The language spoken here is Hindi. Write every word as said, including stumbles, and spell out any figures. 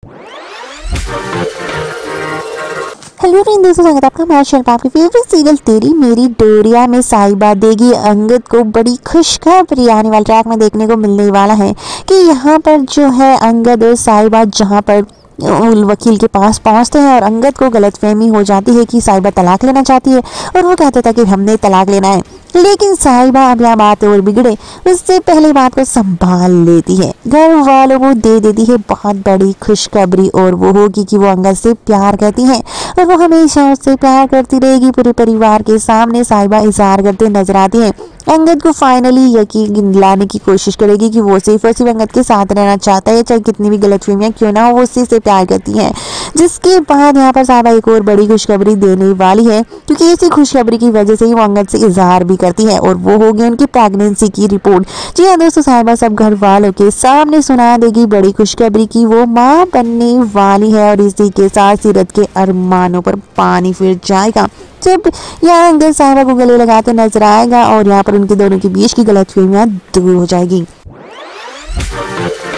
हेलो फ्रेंड, दोस्तों स्वागत है आपका हमारे चैनल पर। आपकी फेवरेट सीरियल तेरी मेरी डोरिया में साहिबा देगी अंगद को बड़ी खुशखबरी आने वाले ट्रैक में देखने को मिलने वाला है कि यहाँ पर जो है अंगद और साहिबा जहाँ पर वकील के पास पहुंचते हैं और अंगद को गलतफहमी हो जाती है कि साहिबा तलाक लेना चाहती है और वो कहता था कि हमने तलाक लेना है, लेकिन साहिबा अब यहाँ बात और बिगड़े उससे पहले बात को संभाल लेती है, घर वालों को दे देती है बहुत बड़ी खुशखबरी और वो होगी कि वो अंगद से प्यार करती है और वो हमेशा उससे प्यार करती रहेगी। पूरे परिवार के सामने साहिबा इजहार करते नजर आती है। अंगद को फाइनली यकीन दिलाने की कोशिश करेगी कि वो सिर्फ और सिर्फ अंगद के साथ रहना चाहता है, चाहे कितनी भी गलतफहमियां क्यों ना हो, वो उसी से प्यार करती है। जिसके बाद यहाँ पर साहिबा एक और बड़ी खुशखबरी देने वाली है, क्योंकि इसी खुशखबरी की वजह से ही वो अंगद से इजहार भी करती है और वो होगी उनकी प्रेगनेंसी की रिपोर्ट। जी हाँ दोस्तों, साहिबा सब घर वालों के सामने सुना देगी बड़ी खुशखबरी की वो माँ बनने वाली है और इसी के साथ सीरत के अरमानों पर पानी फिर जाएगा जब यहाँ अंगद साहिबा को गले लगाते नजर आएगा और यहाँ पर उनके दोनों के बीच की गलतफहमियां दूर हो जाएगी।